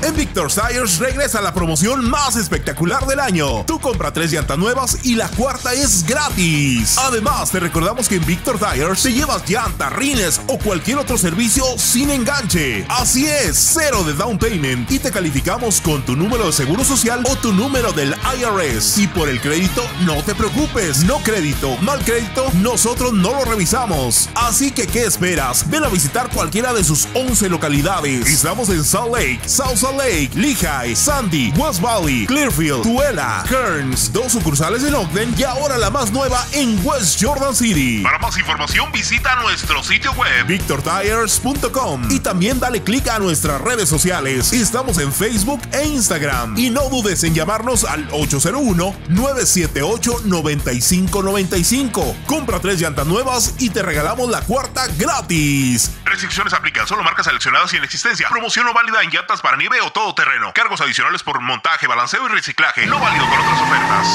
En Victor Tires regresa la promoción más espectacular del año. Tú compra 3 llantas nuevas y la cuarta es gratis. Además, te recordamos que en Victor Tires te llevas llantas, rines o cualquier otro servicio sin enganche. Así es, cero de down payment y te calificamos con tu número de seguro social o tu número del IRS. Y por el crédito, no te preocupes. No crédito, mal crédito, nosotros no lo revisamos. Así que, ¿qué esperas? Ven a visitar cualquiera de sus 11 localidades. Estamos en Salt Lake, South Salt Lake, Lehigh, Sandy, West Valley, Clearfield, Tooele, Kearns, 2 sucursales en Ogden y ahora la más nueva en West Jordan City. Para más información visita nuestro sitio web VictorTires.com y también dale clic a nuestras redes sociales. Estamos en Facebook e Instagram y no dudes en llamarnos al 801-978-9595. Compra 3 llantas nuevas y te regalamos la cuarta gratis. Restricciones aplican, solo marcas seleccionadas y en existencia. Promoción no válida en llantas para nieve o todo terreno. Cargos adicionales por montaje, balanceo y reciclaje. No válido con otras ofertas.